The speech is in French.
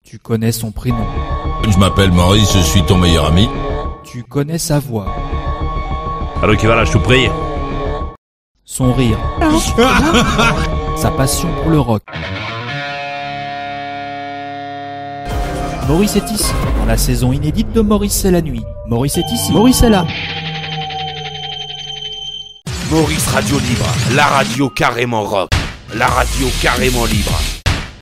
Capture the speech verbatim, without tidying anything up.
Tu connais son prénom. Je m'appelle Maurice, je suis ton meilleur ami. Tu connais sa voix. Alors qui va là, je te prie. Son rire. Sa passion pour le rock. Maurice est ici, dans la saison inédite de Maurice c'est la nuit. Maurice est ici, Maurice est là. Maurice Radio Libre, la radio carrément rock, la radio carrément libre.